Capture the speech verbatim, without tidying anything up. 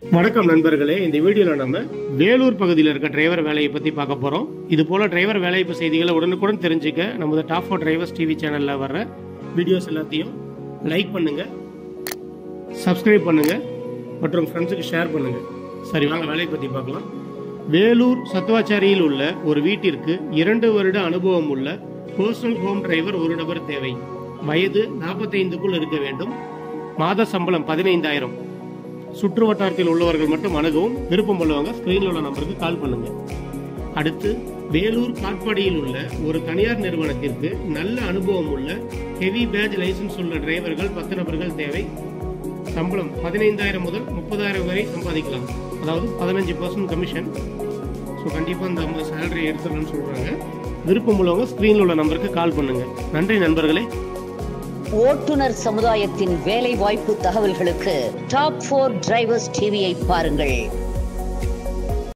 வணக்கம் நண்பர்களே, இந்த வீடியோவில் நம்ம வேலூர் பகுதியில் இருக்க டிரைவர் வேலையை பற்றி பார்க்க போகிறோம். இது போல் டிரைவர் வேலைப்பு செய்திகளை உடனுக்குடன் தெரிஞ்சுக்க நமது டாப் ஃபோர் டிரைவர்ஸ் டிவி சேனலில் வர்ற வீடியோஸ் எல்லாத்தையும் லைக் பண்ணுங்கள், சப்ஸ்கிரைப் பண்ணுங்கள் மற்றும் ஃப்ரெண்ட்ஸுக்கு ஷேர் பண்ணுங்கள். சரி, வாங்க வேலையை பற்றி பார்க்கலாம். வேலூர் சத்துவாச்சாரியில் உள்ள ஒரு வீட்டிற்கு இரண்டு வருட அனுபவம் உள்ள பர்சனல் ஹோம் டிரைவர் ஒரு நபர் தேவை. வயது நாற்பத்தைந்துக்குள் இருக்க வேண்டும். மாத சம்பளம் பதினைந்தாயிரம். சுற்று வட்டாரத்தில் உள்ளவர்கள் மட்டும் அணுகவும். விருப்பம் உள்ளவங்க ஸ்கிரீனில் உள்ள நம்பருக்கு கால் பண்ணுங்க. அடுத்து, வேலூர் காட்பாடியில் உள்ள ஒரு தனியார் நிறுவனத்திற்கு நல்ல அனுபவம் உள்ள ஹெவி பேட்ஜ் லைசன்ஸ் உள்ள டிரைவர்கள் பத்து நபர்கள் தேவை. சம்பளம் பதினைந்தாயிரம் முதல் முப்பதாயிரம் வரை சம்பாதிக்கலாம். அதாவது பதினஞ்சு பர்சன்ட் கமிஷன். ஸோ கண்டிப்பாக இந்த ஐம்பது சேலரி எடுத்துடணும்னு சொல்கிறாங்க. விருப்பம் உள்ளவங்க ஸ்கிரீனில் உள்ள நம்பருக்கு கால் பண்ணுங்க. நன்றி நண்பர்களே. ஓட்டுநர் சமுதாயத்தின் வேலை வாய்ப்பு தகவல்களுக்கு டாப் ஃபோர் டிரைவர்ஸ் டிவியை பாருங்கள்.